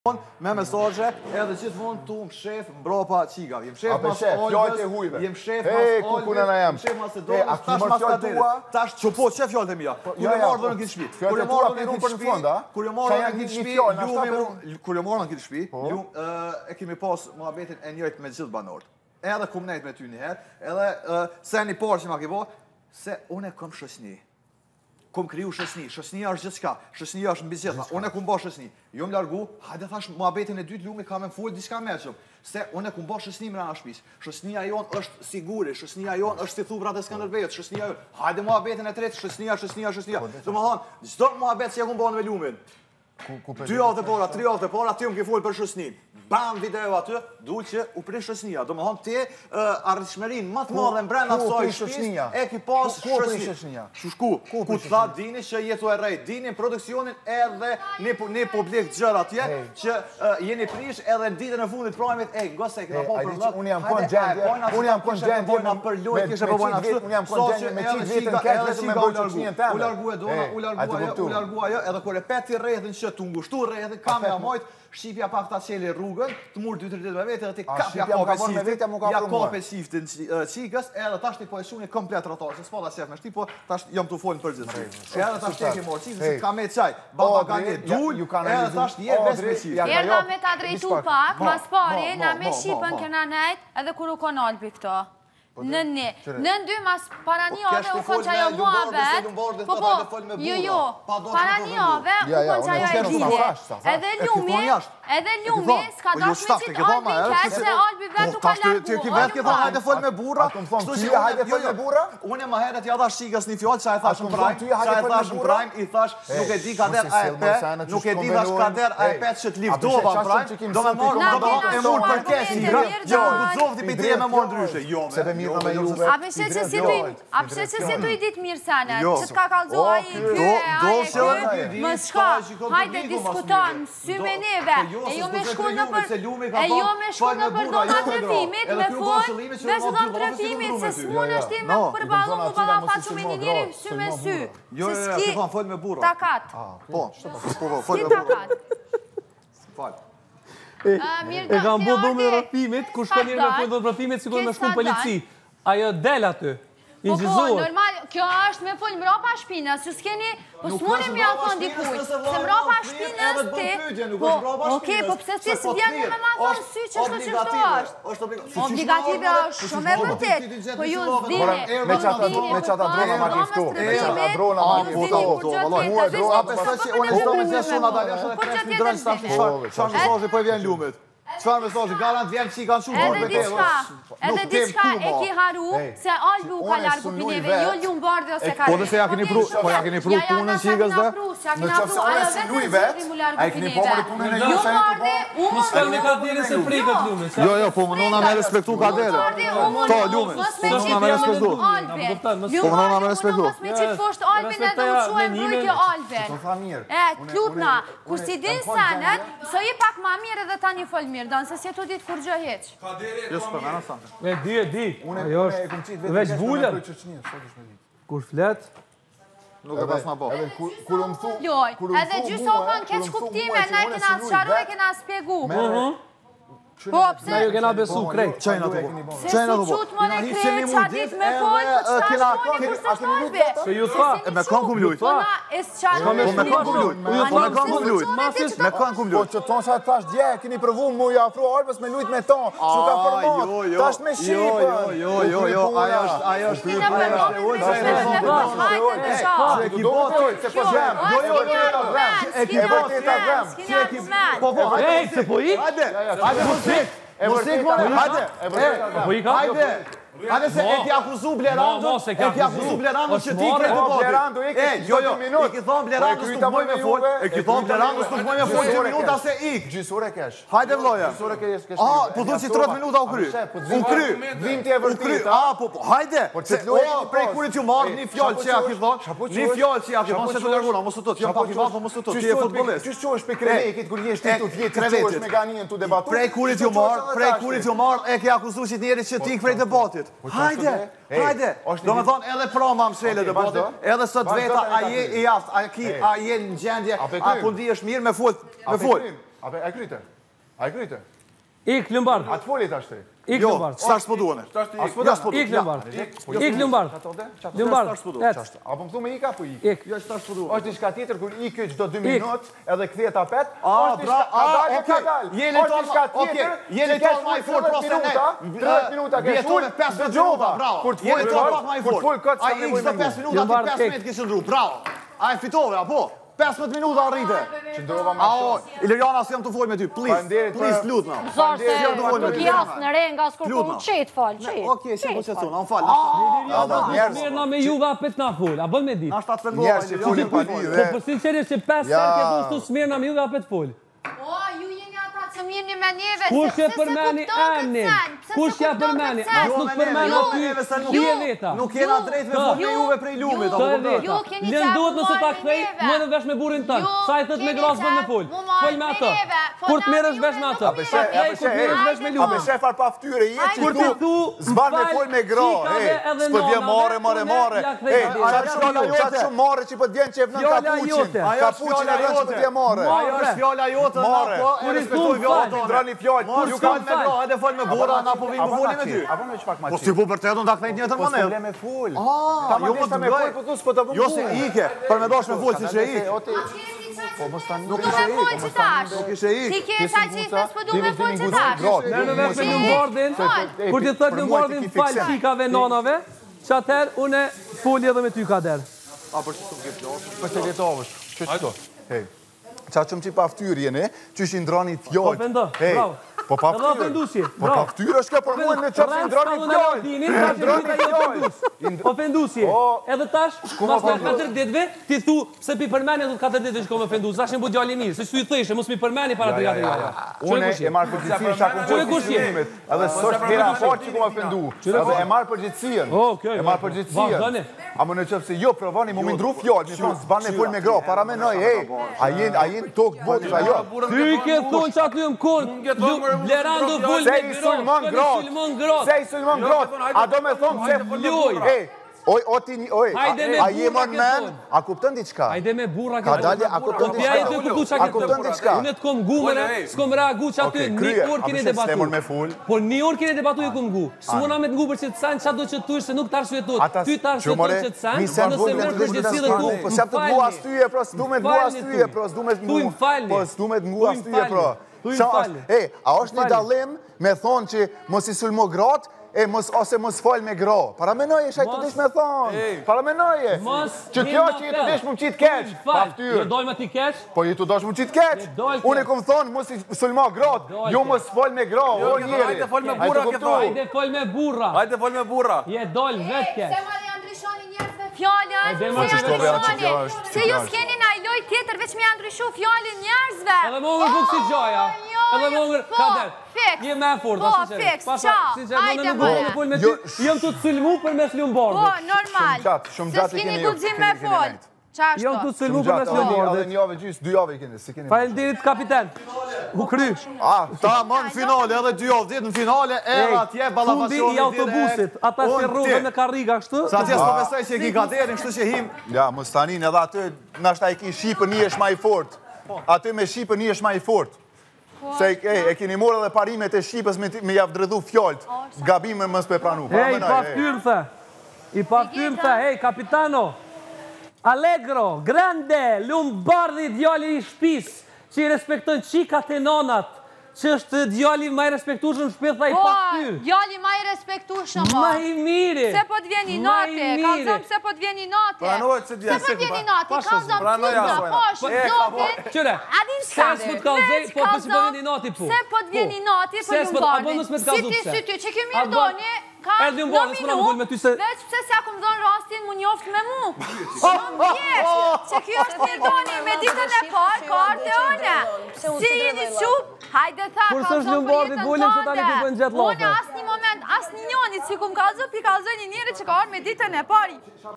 me mesazhe, edhe gjithmonë tu shef mbrapa qigave. Jem shef mas Olbës, jem shef mas Olbës, jem shef Macedonës, tash mas Kaderit. Tash që po, që fjalët e mia? Kur e marrë në këtë shtëpi. Kur e marrë në këtë shtëpi, kur e marrë në këtë shtëpi, kur e marrë në këtë shtëpi, ju e kemi pas muhabetin e njëjtë me gjithë banorët. Edhe kum nejt me ty një herë, edhe se një parë që ma ke bo, se unë e kam shoqni. Kom kriju shoqni, shoqnia është gjithçka, shoqnia është mbi gjitha. Unë e kum bë shoqni. Jo më largu, hajde thash muhabetin e dytë lumi kam më fol diçka mëshëm. Se unë e kum bë shoqni mbrana shtëpisë. Shoqnia jon është sigure, shoqnia jon është si thubrat e Skënderbejut, shoqnia jon. Hajde muhabetin e tretë, shoqnia. Domethënë, çdo muhabet që e kum bën me lumin. 2 javë të para, 3 javë të para, ti më ke folë për shoqnin. Bam video aty, dul që u prish shoqnia. Domethënë ti arritshmërinë më të madhe brenda kësaj shoqnia e ke pas shoqnia. Shushku, ku tha dini që jetu e rrejt, dini produksionin edhe ne publik gjëra atje që jeni prish edhe në ditën e fundit provimit, gose kena pa për vllaj. Unë jam kon gjendje për lojë kisha po bën ashtu. Unë jam kon gjendje me çik vetën këtë me bërë shoqnin tënde. U largua ajo, edhe kur e peti rrethin që tu ngushtu rrethin, kam ja mojt, shqipja pak ta qeli rrugën, të murë 2-3 ditë me vete, edhe ti kap ja kape shiftin qikës, edhe tash ti po e shuni komplet rotar, se s'pa da shef me shti, po tash jam të folën për gjithë. Edhe tash ti ke morë qikës, ka me qaj, baba ka një dull, edhe tash je ves me qikë. Erna me ta drejtu pak, mas pari, na me Shqipën këna nejt, edhe kur u kon Albi këto. Në dy mas para një ove u kon qajo muhabet, jo, para një ove u kon qajo e dine. Edhe ljumi s'ka dash me qitë Albi keq se Albi vetu ka largu. Ti ki vetë ke thonë hajde fol me burra. Hajde fol me burra? Unë ma herët ja dhash qikës një fjallë që a e thash në prajm, i thash nuk e di kader a e pe, nuk e di dhash kader a e pe që t'livdova në prajm, do me marrë e murë për kesi, jo, du t'zovdi për tre me marrë ndryshe, a përse që si tu i ditë mirë sene, që t'ka kalzo a i kye, më shka, hajde diskuton, sy me neve, e jo me shku në për donat trefimit, me fund, me së donë trefimit, se s'mun është ti me përbalu mu bala faqu me një njëri sy me sy, se s'ki takat. S'ki takat. E kam bo do me rafimit, kur shka njëri me fund do rafimit, si kur me shku në polici. Ajo del aty, i gjithzohet. Normal, kjo është me full mrapa shpinës, ju s'keni, po s'mune mi alkon dikuj, se mrapa shpinës ti, po pëse ti si vjen me ma thonë sy që shto që shto është. Obligative është shumë e vërtet, po ju s'dini. Me qata drona ma kiftu, me qata drona ma kiftu. Po vjen lumit. Qëfar mesazhi, garant vjen që i kanë shumë edhe diçka e ki haru se Albi u ka largu pineve, jo Ljumbardi ose Karim. Po dhe se ja keni pru punën qikës dhe? Në qëfë se unë e si lujve, a i keni pomëri punën e ju se një të botë? Më shkall me ka dire se frikët lume. Jo, po më nëna me respektu ka dere. Ta, lume, po më nëna me respektu. Po më nëna me respektu. Mos me qitë fosht Albin edhe u quaj mbrujtje Albin. Klutna, kur si din senet, së i pak ma mirë edhe ta një fol mirë, danë se si tu ditë kur gjë heq. E di. Ajo është veç vullën. Kur flet, nuk e pas ma bo. Kur më thu... Loj, edhe gjysë o kënë keq kuptime, na e kena sharu e kena spjegu. Po, pëse? Na ju kena besu krejt. Qajna të bo. Se su qutë më në krejt, qa dit me folë, po qëta shmoni kur së shtarbe. Se ju tha. Me kanë kum lujt. Po me kanë kum lujt. Po që tonë sa tash dje, keni përvu mu i afru Albës me lujt me tonë. Që ka përmot. Tash me Shqipën. Jo. Ajo është Hajde se e ki akuzu Blerandun, që ti krejt të botit. I ki thonë Blerandus nuk moj me fol, që minuta se ik. Gjysore kesh. Hajde vloja. Po du që 30 minuta u kry. Unë kry. Dhim ti e vërtit. Hajde. Prej kurit ju marrë një fjallë që ja ki thonë, një fjallë që ja ki thonë, se të lërguna, mos të tot, jam pak i vatë, mos të tot, ti e futbolist. Qështë që është për kremekit, kur një shtitu vjetë, që është me ganin të debatu? Prej kurit ju marrë, e ke akuzu që njerit që ti prej debatit. Hajde, do me thonë edhe proma më shvele debatit, edhe sot veta a je i aftë, a je në gjendje, a kundi është mirë me full. Ape, e kryte. A e kryte. Ik Lombard. A të folit ashtë. Ik Lombard. S'tash s'po duane. Ik Lombard. Ik Lombard. Lombard. Apo më thume ika, po ik. Ik. Jo, s'tash s'po duane. Është diçka tjetër kur ikë çdo 2 minutë edhe kthehet apet. Jeni tonë më i fort profesional. 30 minuta ke shul, 5 minuta, bravo. Kur të fol më i fort. Ai ikë 5 minuta, 5 metë kishin ndru. Bravo. Ai fitove apo? 15 minuta arrite. Që ndrova më shumë. Iliriana, s'jam të folj me ty, please, lutë më. Zorse, nuk jas në re nga s'kur ku qet fal, qet. Okej, si po qetson, an fal. Mirë me juve apet na fol, a bën me ditë. Na shtat fengova. Njerëz që folin pa lidhje. Po për sinqerisht që 5 herë ke thonë tu Smirna me juve apet fol. O, ju jeni ata që mirëni me neve. Kush e përmeni emnin? Kush ja përmeni? As nuk përmeni aty. Ti e veta. Nuk jena drejt me fol me juve prej lumit, apo Ju keni Lën duhet nëse ta kthej, më në vesh me burrin tën. Sa i thot me gras bën me fol. Fol me atë. Kur të merresh vesh me atë. Kur të merresh vesh me Apo lumë. shefar pa fytyre jetë Kur ti thu zban me fol me gro. S'po vjen more. Çfarë shumë more që po të vjen çef nën kapuçin. Kapuçin e vjen që po të vjen more. Ajo është fjala jote, apo e respektoj vjen tonë. Drani fjalë. Ju kanë me gro, hajde fol me burra, na po vim po folim me ty. Apo më çpak ma. Po si po vërtetun ta kthej në njëtër Po mënyrë. s'le me fol. Jo më të me bëj. fol, po tu s'po të vëm. Jo se ike, për me dash me fol si që ik. Po mos tani Nuk e fol që tash. Nuk ishe ik. Ti ke sa që s'po du me fol që tash. Në në vesh me Lombardin. Kur ti thot Lombardin fal çikave nanave, çatëher unë foli edhe me ty Kader. A për çfarë ke flas? Po të letovësh. Ç'është? Hey. Ça çum ti pa fytyrë jeni, çish i ndrani fjalë. Po fendo, bravo. Po pa Edhe fytyrë. ofendusje. Po pa fytyrë është kjo për mua në çfarë i ndrani fjalë. Ofendusje. Edhe tash, pas 4 ditëve, ti thu pse pi përmendje do 4 ditë shkoj me ofendus. Tash më bu djalë mirë, se ju thëshë mos mi përmendni para të gatë. Unë e marr përgjegjësinë sa kum kushtimet. Edhe s'është hera fort që kum ofendu. Edhe e marr përgjegjësinë. Okej. E marr përgjegjësinë. A më në qëfë se jo, provoni mu mindru fjallë, mi thonë, s'ban me fol me gra, para me nëj, a jenë tokë të botë, a jo. Ty ke thonë që aty më konë, bleran do full me Se i sulmon gratë, se i sulmon gratë, a do me thonë se Loj. a je më në men, a kuptën diqka? Hajde me burra Ka dalje, a kuptën diqka? A kuptën diqka? Unë të kom gumëre, s'kom reagu që aty, një orë keni debatu. Po një orë keni debatu i kom gu. S'mona me të ngu për që të sanë, qa do që të tush, se nuk të arsyetot. Ty të arsyetot që të sanë, nëse mërë përgjësi dhe tu, po s'jap të ngu as tyje, pro s'du me të ngu as tyje, pro s'du me të ngu. Po s'du me të ngu as tyje, pro. A është një dalim me thonë që mos i sulmo gratë, ose mos fal me gra. Para menoje, shaj të dish me thonë. Para menoje. Që kjo që i të dish mu qitë keq. Pa ftyrë. Jo dojmë ati keq? Po i të dosh mu qitë keq. Unë e kom thonë, mos i sulma gratë. Jo mos fal me gra. O njeri. Hajde fol me burra, ke thonë. Hajde fol me burra. Hajde fol me burra. Je dol vetë keq. Se ma janë ndryshoni njerëzve fjallën. Se ju s'keni na i loj tjetër veç me janë ndryshu fjallën njerëzve. Edhe më ngër buk si gjaja. Edhe më ngër, Kader. Je me fort, po, fix, qa, hajde mëre. Jëm të të sulmu për mes Lombardit. Po, normal. Shumë Se gjatë i s'kini keni gudzim me fol. Qa Jëm të ashtu? të sulmu për mes Edhe Lombardit. një javë gjysë, 2 javë i keni, si keni. Falenderit kapiten. U kry. Ta më në finale, edhe 2 javë ditë në finale, edhe atje Fundi balavacioni i autobusit. Ata që rrugën në karriga kështu. Sa atje s'po besoj që e ki Kaderin, kështu që him. Ja, mos tanin edhe aty, nashta i ki Shqipën një është ma i fort. Aty me Shqipën një është ma i fort. Se e keni morë edhe parimet e Shqipës me javë dredhu fjallët. Gabime mës pe pranu. Hej, i paftyrmë the. I paftyrmë the, hej, kapitano. Allegro, grande, Lombardi, djali i shpis, që i respekton qikat e nanat, që është djali ma i respektushëm shpitha i paftyrë. Po, djali ma i respektushëm, po. Ma i miri. Se po t'vjen i nate, kalzëm se po t'vjen i nate. Pranohet se Se po t'vjen i nate, kalzëm t'vjen, po, shëzotin. Qëre, Adin se s'po t'kalzej, po për që po vjen i nati po. Se po t'vjen i nati për Lombardin. Si ti sy ty, që kemi rdoni, ka në minu, veç pse se akum dhonë rastin mu njoft me mu. Shumë pjesh, që kjo është mirdoni, me ditën e parë, ka arte one. Si jeni qupë, hajde tha, kalzëm për jetën tante. Unë asë një moment, asë një njonit, si kum kalzëm, pi kalzëm një njëri që ka orë me ditën e pari.